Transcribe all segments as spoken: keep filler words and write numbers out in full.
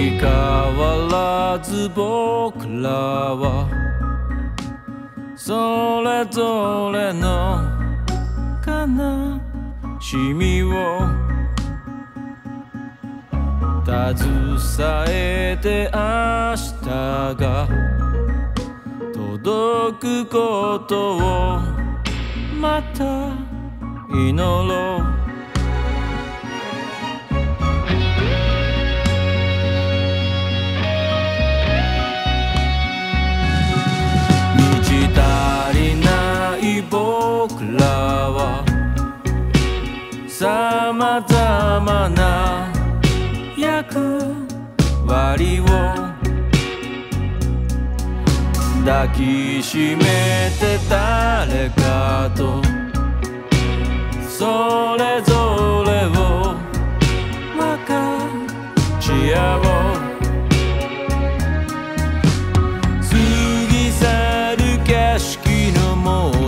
変わらず僕らはそれぞれの悲しみを携えて明日が届くことをまた祈ろう。僕らはさまざまな役割を抱きしめて誰かとそれぞれを分かち合おう。過ぎ去る景色のもう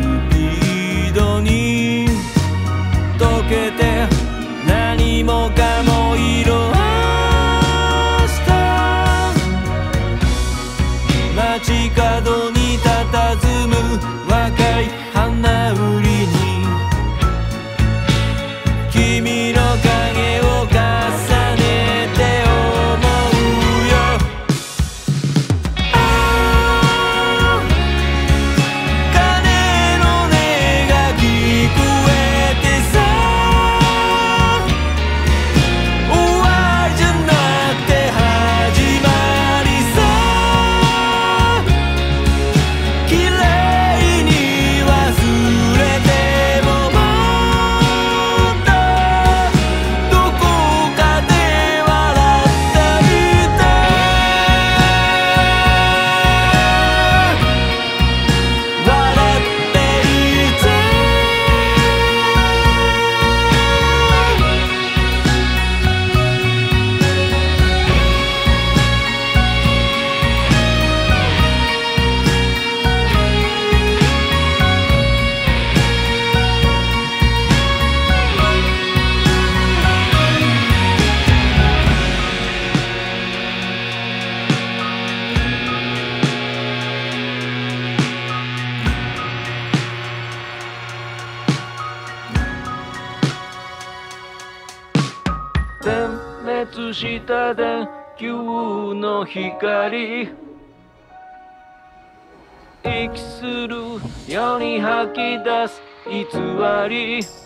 溶けて何もかも色あした街角に佇む若い花売りに君の影を重ねて思うよ。ああ鐘の音が聞こえてさ点滅した電球の光息するように吐き出す偽り